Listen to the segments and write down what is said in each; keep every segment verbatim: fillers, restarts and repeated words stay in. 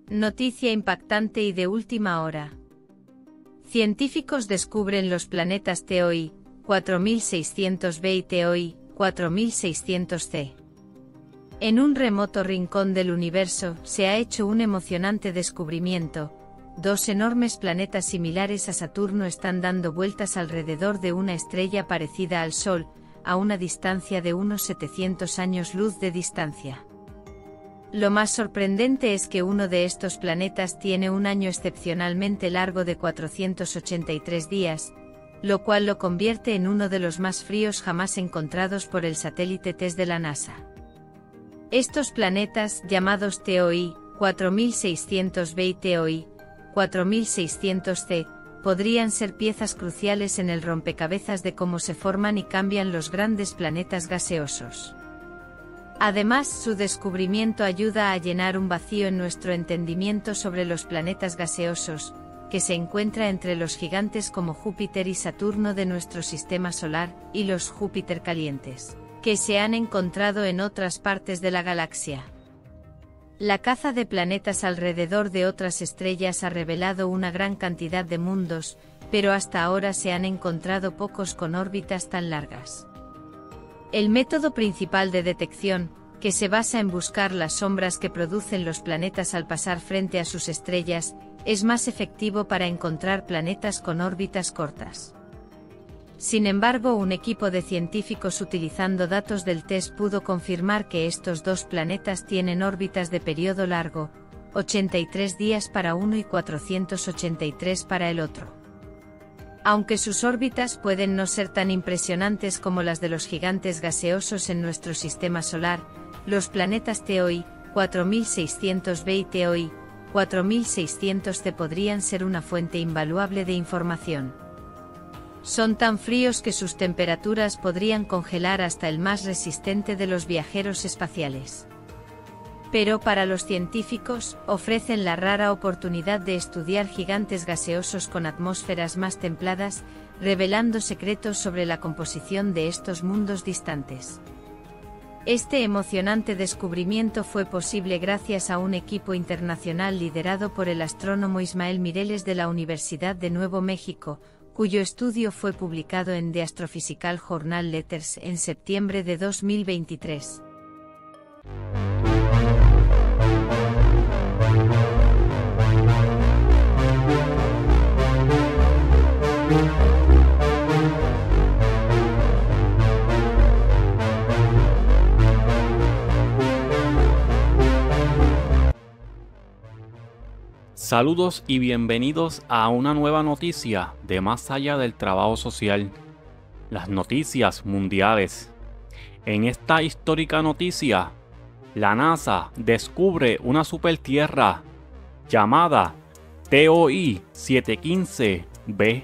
Noticia impactante y de última hora. Científicos descubren los planetas T O I cuatro mil seiscientos b y T O I cuatro mil seiscientos c. En un remoto rincón del universo se ha hecho un emocionante descubrimiento. Dos enormes planetas similares a Saturno están dando vueltas alrededor de una estrella parecida al Sol, a una distancia de unos setecientos años luz de distancia. Lo más sorprendente es que uno de estos planetas tiene un año excepcionalmente largo de cuatrocientos ochenta y tres días, lo cual lo convierte en uno de los más fríos jamás encontrados por el satélite TESS de la NASA. Estos planetas, llamados T O I cuatro mil seiscientos b y T O I cuatro mil seiscientos c, podrían ser piezas cruciales en el rompecabezas de cómo se forman y cambian los grandes planetas gaseosos. Además, su descubrimiento ayuda a llenar un vacío en nuestro entendimiento sobre los planetas gaseosos, que se encuentra entre los gigantes como Júpiter y Saturno de nuestro sistema solar, y los Júpiter calientes, que se han encontrado en otras partes de la galaxia. La caza de planetas alrededor de otras estrellas ha revelado una gran cantidad de mundos, pero hasta ahora se han encontrado pocos con órbitas tan largas. El método principal de detección, que se basa en buscar las sombras que producen los planetas al pasar frente a sus estrellas, es más efectivo para encontrar planetas con órbitas cortas. Sin embargo, un equipo de científicos utilizando datos del TESS pudo confirmar que estos dos planetas tienen órbitas de periodo largo, ochenta y tres días para uno y cuatrocientos ochenta y tres para el otro. Aunque sus órbitas pueden no ser tan impresionantes como las de los gigantes gaseosos en nuestro sistema solar, los planetas T O I cuatro mil seiscientos b y T O I cuatro mil seiscientos c podrían ser una fuente invaluable de información. Son tan fríos que sus temperaturas podrían congelar hasta el más resistente de los viajeros espaciales. Pero para los científicos, ofrecen la rara oportunidad de estudiar gigantes gaseosos con atmósferas más templadas, revelando secretos sobre la composición de estos mundos distantes. Este emocionante descubrimiento fue posible gracias a un equipo internacional liderado por el astrónomo Ismael Mireles de la Universidad de Nuevo México, cuyo estudio fue publicado en The Astrophysical Journal Letters en septiembre de dos mil veintitrés. Saludos y bienvenidos a una nueva noticia de Más Allá del Trabajo Social, las noticias mundiales. En esta histórica noticia, la NASA descubre una supertierra llamada T O I siete quince b.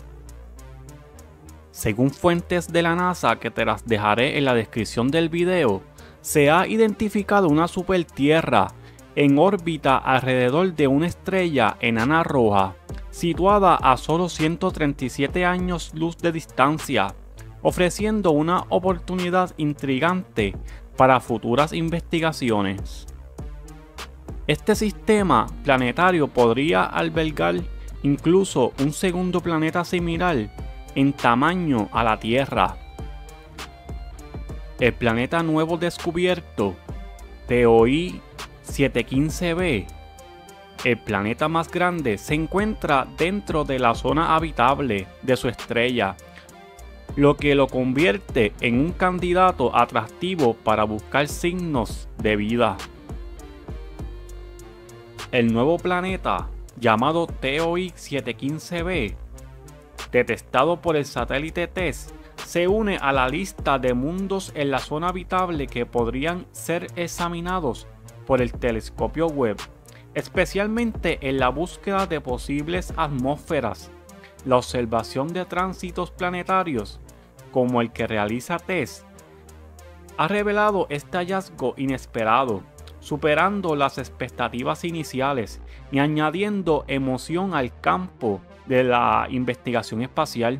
Según fuentes de la NASA que te las dejaré en la descripción del video, se ha identificado una supertierra en órbita alrededor de una estrella enana roja, situada a solo ciento treinta y siete años luz de distancia, ofreciendo una oportunidad intrigante para futuras investigaciones. Este sistema planetario podría albergar incluso un segundo planeta similar en tamaño a la Tierra. El planeta nuevo descubierto, T O I siete quince b, el planeta más grande, se encuentra dentro de la zona habitable de su estrella, lo que lo convierte en un candidato atractivo para buscar signos de vida. El nuevo planeta, llamado T O I siete quince b, detectado por el satélite TESS, se une a la lista de mundos en la zona habitable que podrían ser examinados por el telescopio Webb, especialmente en la búsqueda de posibles atmósferas. La observación de tránsitos planetarios, como el que realiza TESS, ha revelado este hallazgo inesperado, superando las expectativas iniciales y añadiendo emoción al campo de la investigación espacial.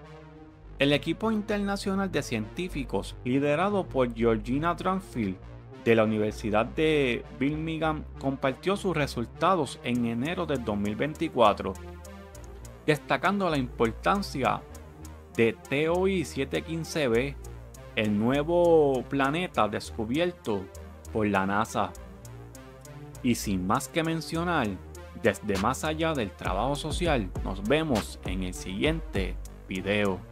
El equipo internacional de científicos, liderado por Georgina Dronfield, de la Universidad de Birmingham compartió sus resultados en enero del dos mil veinticuatro, destacando la importancia de T O I siete quince b, el nuevo planeta descubierto por la NASA. Y sin más que mencionar, desde más allá del trabajo social, nos vemos en el siguiente video.